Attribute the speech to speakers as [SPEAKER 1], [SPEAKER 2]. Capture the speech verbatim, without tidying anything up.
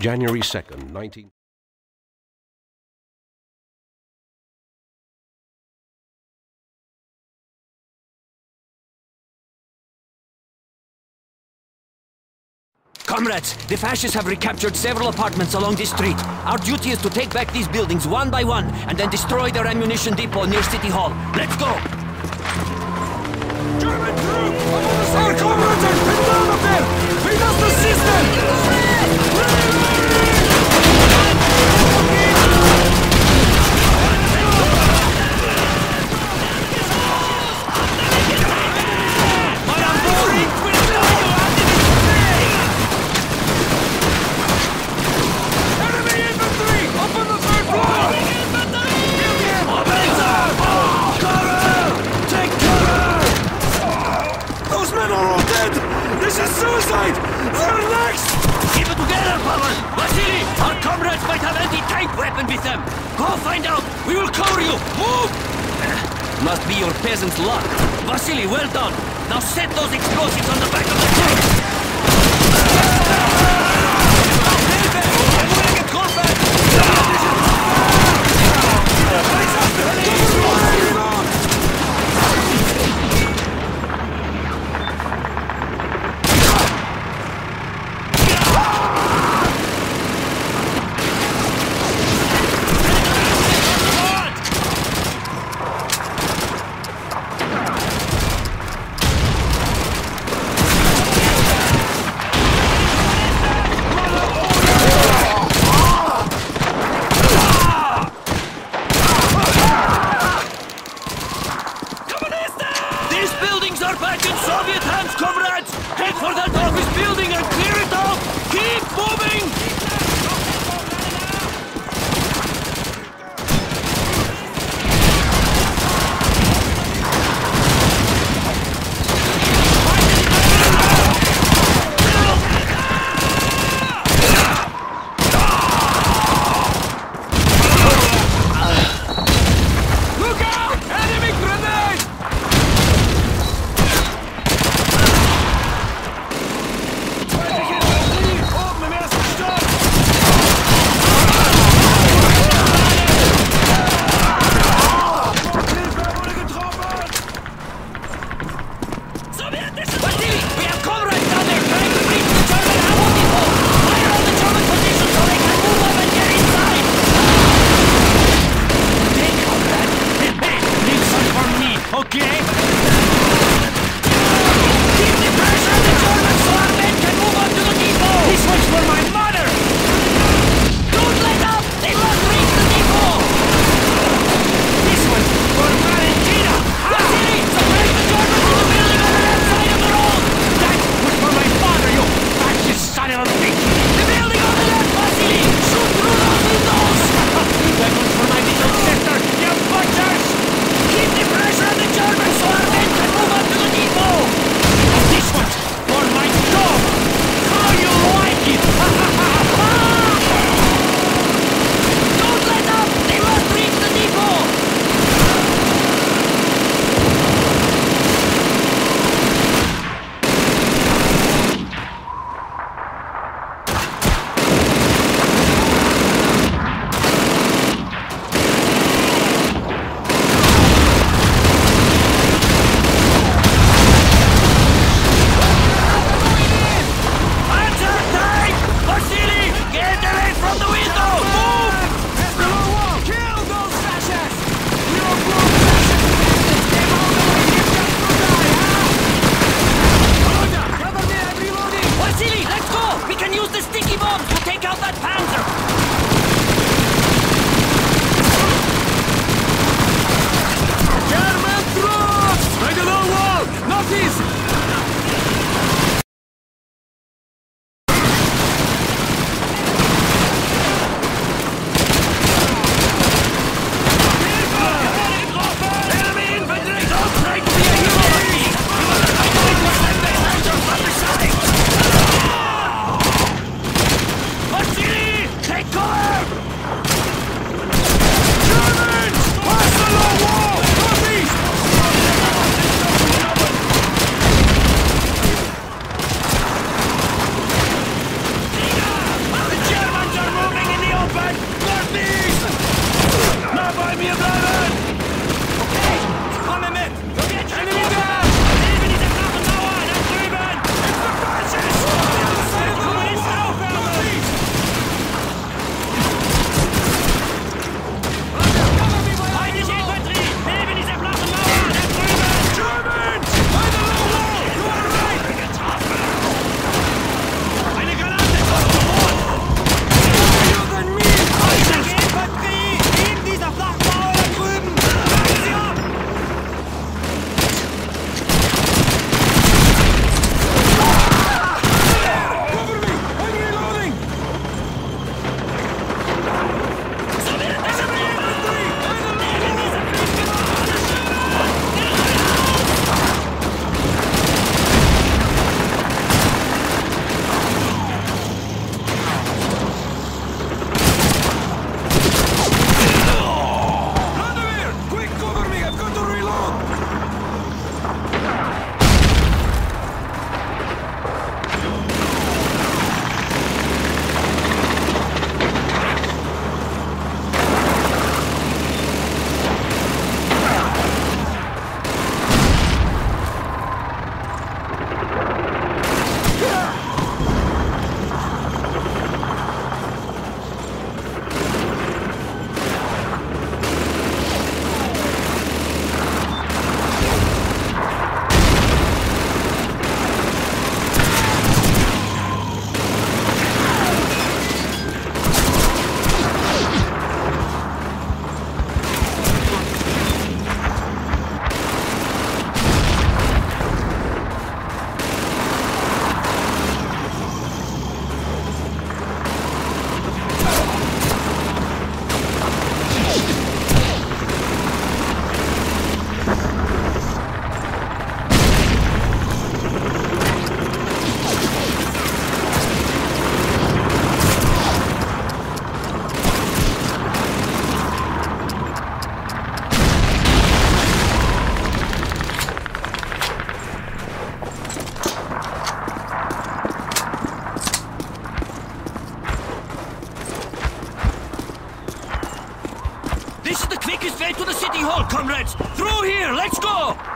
[SPEAKER 1] January second, nineteen...
[SPEAKER 2] Comrades, the fascists have recaptured several apartments along this street. Our duty is to take back these buildings one by one and then destroy their ammunition depot near City Hall. Let's go!
[SPEAKER 3] German troops! Our comrades are pinned down up there! We must assist them! This is suicide! They're next!
[SPEAKER 2] Keep it together, Pavel! Vasily! Our comrades might have anti-tank weapon with them! Go find out! We will cover you! Move! Must be your peasant's luck. Vasily, well done! Now set those explosives on the back of the truck! This is the quickest way to the city hall, comrades! Through here, let's go!